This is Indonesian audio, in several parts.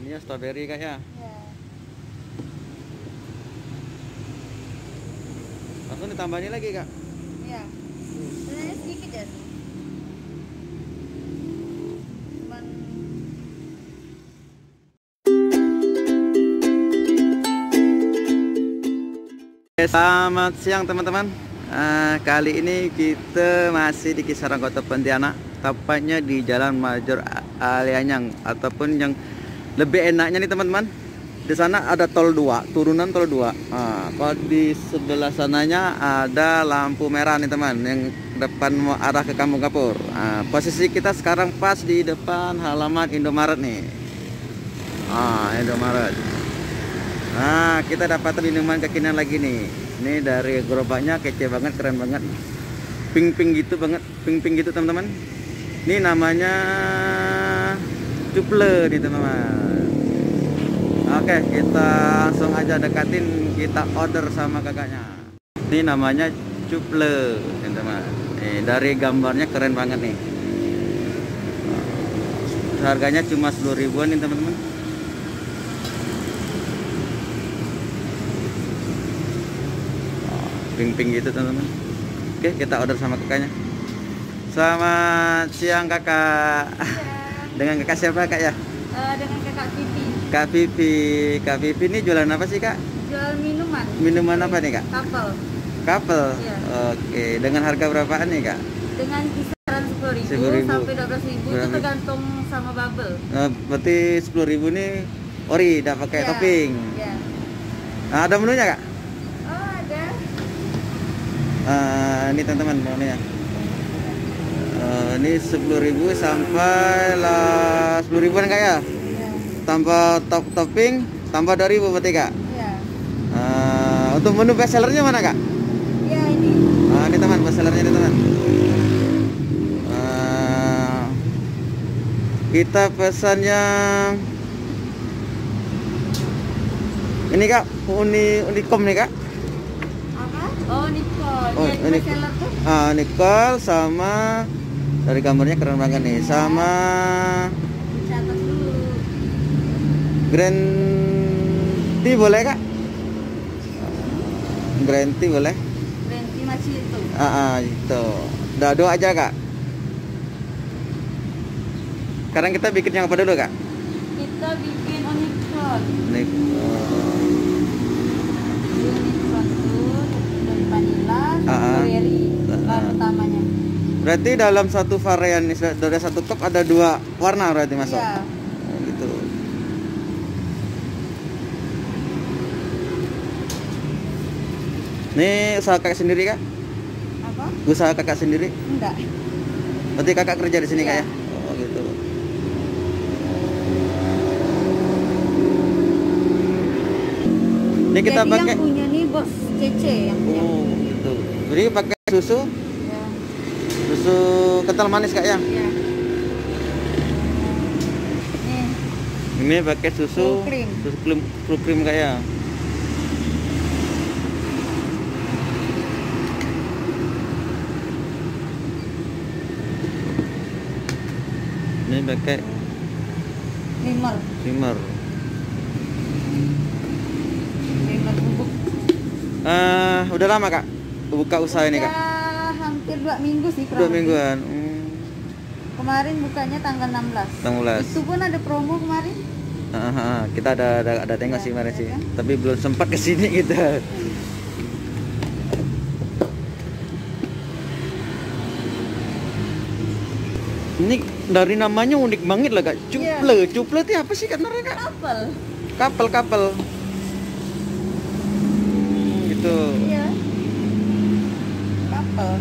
Ini strawberry kak ya. Ya. Langsung ditambahin lagi kak. Iya. Sebenarnya sedikit ya sih. Cuman Selamat siang teman-teman. Kali ini kita masih di kisaran kota Pontianak, tepatnya di Jalan Major Alianyang, ataupun yang lebih enaknya nih teman-teman, di sana ada tol 2, turunan tol 2. Kalau di sebelah sananya ada lampu merah nih teman, yang depan mau arah ke Kampung Kapur. Posisi kita sekarang pas di depan halaman Indomaret nih. Indomaret. Nah, kita dapat minuman kekinian lagi nih. Ini dari gerobaknya kece banget, keren banget. Pink-pink gitu banget, pink-pink gitu teman-teman. Ini namanya Cuple nih teman-teman. Oke, kita langsung aja dekatin, kita order sama kakaknya. Ini namanya Cuple, teman-teman. Nih, dari gambarnya keren banget nih. Harganya cuma 10 ribuan nih teman-teman. Pink-pink gitu teman-teman. Oke, kita order sama kakaknya. Selamat siang kakak. Dengan kakak siapa kak ya? dengan kakak Vivi. Kak Vivi. Kak Vivi ini jualan apa sih kak? Jual minuman. Minuman apa nih kak? Couple. Couple? Iya. Oke, dengan harga berapaan nih kak? Dengan kisaran 10.000 sampai 12.000 itu tergantung sama bubble. Berarti 10.000 nih ori, udah pakai topping. Iya. Nah, ada menunya kak? Oh, ada. Ini teman-teman menunya. Ini 10.000 sampai lah 10 ribuan kak ya? Iya. Tambah topping, tambah 2.000 berarti kak? Iya. Untuk menu best sellernya mana kak? Iya, ini. Ini teman, best sellernya ini teman. Kita pesan yang ini kak, unikom nih kak. Apa? Oh, Nicole. Oh, Iya, ini. best seller tuh. Nicole sama dari gambarnya keren banget nih, sama Catat dulu. Grand Tea boleh kak? Grand Tea boleh? Berhenti masih itu. Itu. Dado aja kak. Sekarang kita bikin yang apa dulu kak? Kita bikin Nicole. Unicorn tuh dari vanilla, strawberry, bahan utamanya. Berarti dalam satu varian dari satu cup ada 2 warna berarti masuk? Iya. Gitu. Ini usaha kakak sendiri kak? Apa? Usaha kakak sendiri? Enggak. Berarti kakak kerja di sini kak Iya. ya? Oh gitu. Ini kita Jadi pakai. yang punya nih bos Cece yang punya. Oh gitu. Jadi pakai susu Ya. susu kental manis kak ya? Iya. Nih, Ini pakai susu full cream kak ya? Ini pakai limer steamer. bubuk. Udah lama kak buka usaha ini kak? Ya, hampir 2 minggu sih 2 kurang lebih. mingguan. Kemarin bukanya tanggal 16. 16. Itu pun ada promo kemarin. Kita ada tengok sih kemarin sih, kan? tapi belum sempat kesini kita. Ini dari namanya unik banget lah kak, Cuple. Cuple itu apa sih katanya kak? Couple. Gitu. Iya. Couple.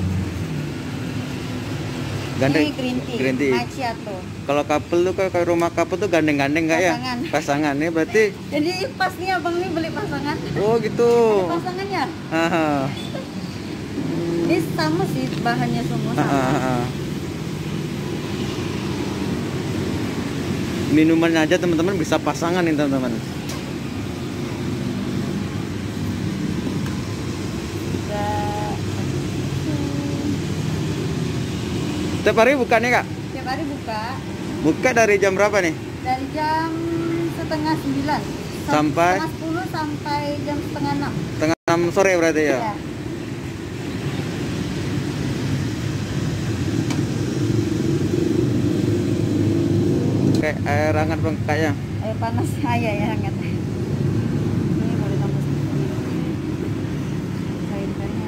Gandeng. Ini green tea. Macchiato. Kalau couple tuh kayak rumah couple tuh gandeng-gandeng nggak ya? Pasangan nih berarti. Jadi pas nih abang nih beli pasangan. Oh gitu. Ada pasangannya. Aha. Ini sama sih bahannya semua sama. Minumannya aja teman-teman bisa pasangan nih teman-teman. Tiap hari buka nih kak? Tiap hari buka. Buka dari jam berapa nih? Dari jam setengah 9 sampai setengah 10 sampai jam setengah 6. setengah 6 sore berarti ya. Ya. Kayak air hangat bang kayaknya. Air panas saya ya hangat. Ini boleh tambah sedikit. Kain-kainnya.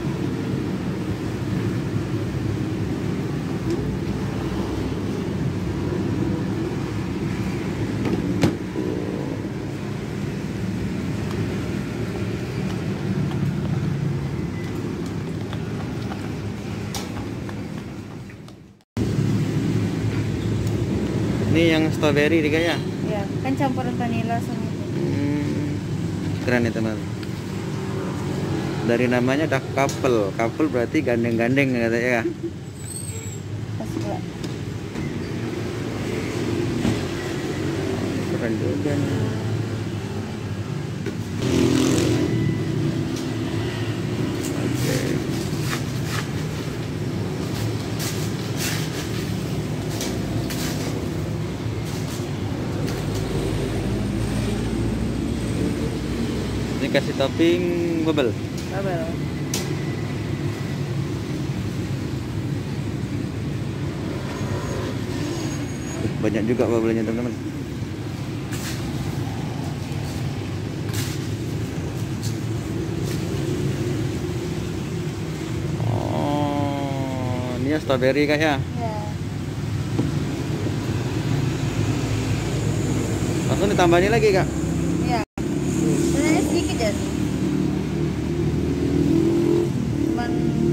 Ini yang strawberry nih kayaknya. Ya, kan campuran vanilla sama itu. Keren ya teman. Dari namanya udah couple. Couple berarti gandeng-gandeng katanya ya. Pas pula. Keren juga nih. Oke. Ini kasih topping bubble. Bubble. Banyak juga bubble-nya teman-teman. Oh, ini ya strawberry kayaknya. Ya. Langsung ditambahin lagi kak. Ya. Sebenarnya sedikit ya. Cuman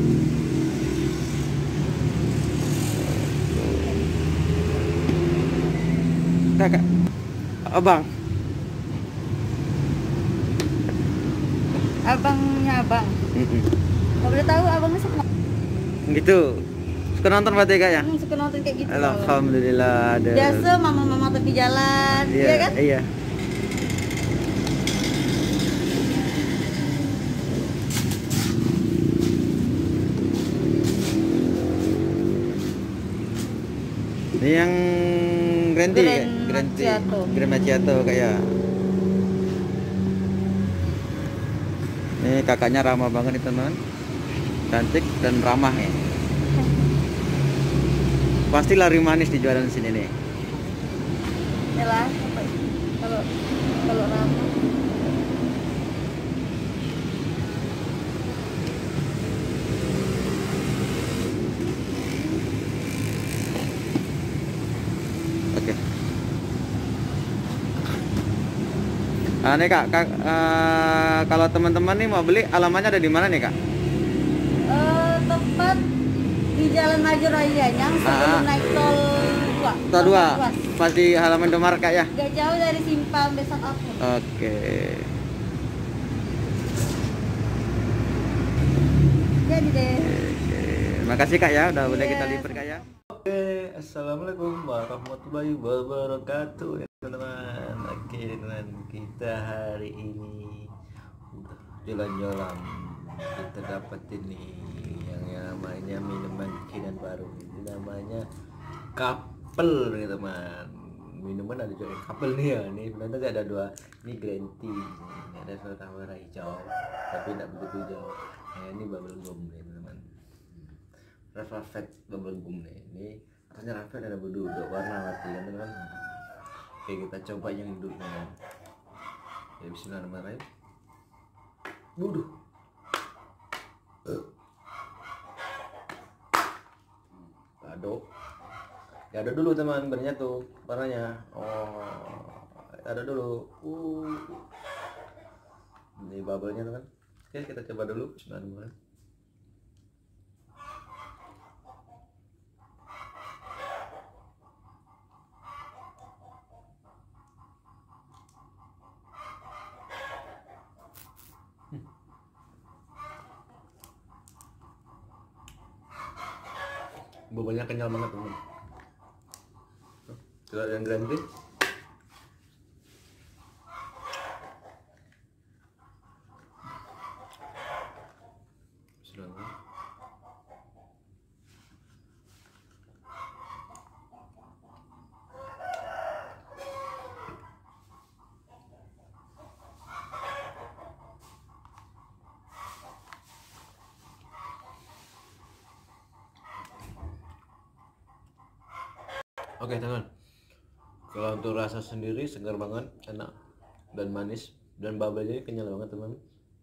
Kakak, abang. abangnya abang. Mm-mm. Kalau boleh tahu abangnya suka. Gitu. Suka nonton berarti kak ya? Suka nonton kayak gitu. Alhamdulillah ada. Biasa mama-mama tepi jalan, Iya, ya kan? Iya. Ini yang green tea, Grand green tea, macchiato. green macchiato kayak. Ini kakaknya ramah banget nih teman, cantik dan ramah ya. Pasti lari manis di jualan sini nih. Yalah, kalau kalau ramah. Oke. Nih kak, kalau teman-teman nih mau beli, alamatnya ada di mana nih kak? Tempat di Jalan Maju Raya yang sebelum naik tol 2. Tol 2, pas di halaman Indomaret kak ya? Gak jauh dari Simpang Desa Kapur. Oke. Jadi deh. Oke. Makasih kak ya, udah boleh Iya, kita lipat kak ya. Oke, assalamualaikum warahmatullahi wabarakatuh ya teman-teman. Oke teman, kita hari ini udah jalan-jalan, kita dapetin nih yang namanya minuman bikinan baru. Ini namanya couple nih teman. Minuman ada juga couple nih ya. Ini sebenarnya ada dua. Ini green tea, ini ada soda warna hijau, tapi tidak begitu hijau. Nah, ini bubble gum nih teman. Red velvet bubble gum nih. Ini atasnya velvet ada berduduk warna mati kan teman. Oke, kita coba yang duduknya. Ya bismillahirrahmanirrahim. Buduh. Aduk. Ya ada dulu teman, bernyatu warnanya. Oh, ada dulu. Ini bubble-nya teman. Oke, kita coba dulu. Bismillahirrahmanirrahim. Bubulnya kenyal banget teman. Coba yang green tea. Oke teman, kalau untuk rasa sendiri segar banget, enak dan manis, dan bubble-nya kenyal banget teman.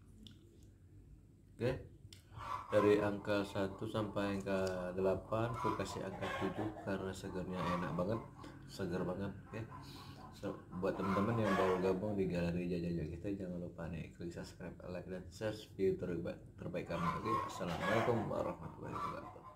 Oke, dari angka 1 sampai angka 8 aku kasih angka 7 karena segarnya enak banget, segar banget. Oke, buat teman-teman yang baru gabung di galeri Jajah kita, jangan lupa nih klik subscribe, like, dan share video terbaik kami. Oke, assalamualaikum warahmatullahi wabarakatuh.